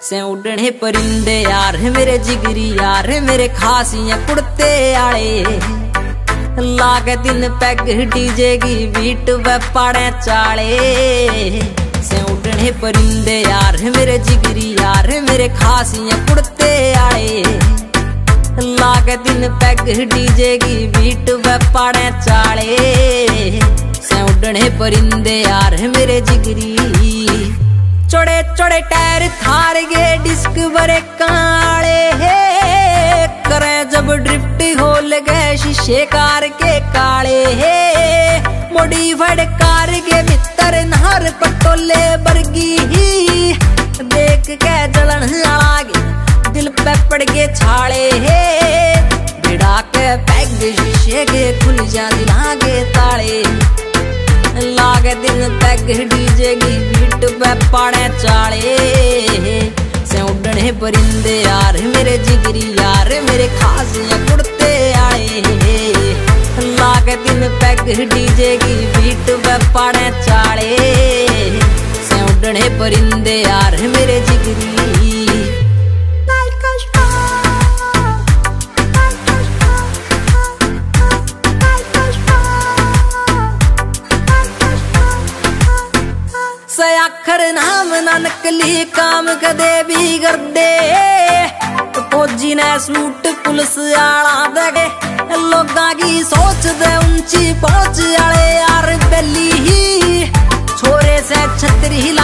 से उड़ने परिंदे यार मेरे जिगरी यार मेरे खासियां कुड़ते आले लागे दिन पैग डीजे की बीट व पाड़े चाले। से उड़ने परिंदे यार मेरे जिगरी यार मेरे खासियां कुड़ते आले लागे दिन पैग डीजे की बीट व पाड़े चाले। से उड़ने परिंदे यार मेरे जिगरी चौड़े चौड़े टायर थार गे डिस्क बरे काले करे जब ड्रिफ्ट होल गए शीशे कार के काले मॉडिफाइड कार के भीतर नहर पटोले बरगी देख के जलन आगे दिल पे पड़ गए छाले भिड़ा के पैग शीशे के खुल जा दिलागे ताले लागे दिन पैग डीजे की बीट पे पाड़े चाले। से उड़ने परिंदे यार मेरे जिगरी यार मेरे खासियां कुड़ते आए लागे दिन पैग डीजे की बीट पे पाड़े चाले। से उड़ने परिंदे यार मेरे जिगरी आखर नाम ना नकली काम कदे भी कर दे फौजी ने सूट पुलिस आला दे लोगां की सोच दे ऊंची पहुंच आले यार बेली ही छोरे से छतरी